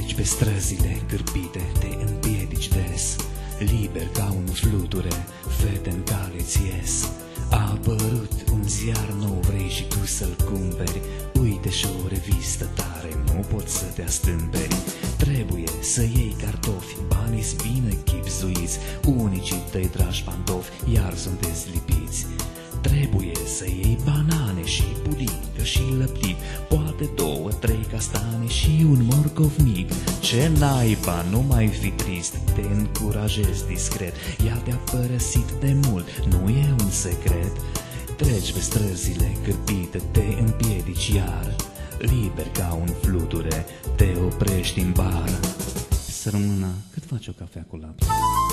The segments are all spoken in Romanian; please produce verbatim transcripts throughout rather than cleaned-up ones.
Treci pe străzile cârpite, te împiedici des, liber ca un fluture, fete în care ți ies. A apărut un ziar nou, vrei și tu să-l cumperi, uite și o revistă tare, nu poți să te astâmperi. Trebuie să iei cartofi, banii-s bine chipzuiți, unicii tăi dragi pantofi, iar sunteți lipiți. Trebuie să iei banane și pudincă și lăptit, poate două, trei castane și un morcov mic. Ce naiba, nu mai fi trist, te încurajezi discret, ea te-a părăsit de mult, nu e un secret. Treci pe străzile cârpite, te împiedici iar, liber ca un fluture, te oprești în bar. Să rămână, cât faci o cafea cu lapte?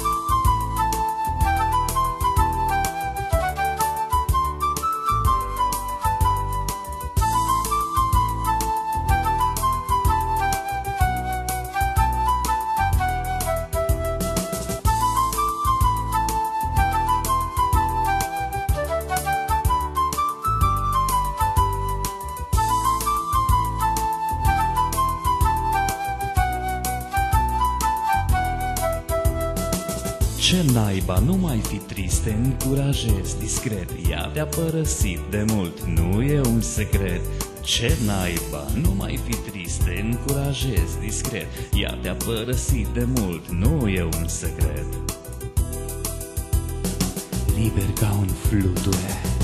Ce naiba, nu mai fi trist, te încurajezi discret, ea te-a părăsit de mult, nu e un secret. Ce naiba, nu mai fi trist, te încurajezi discret, ea te-a părăsit de mult, nu e un secret. Liber ca un fluture,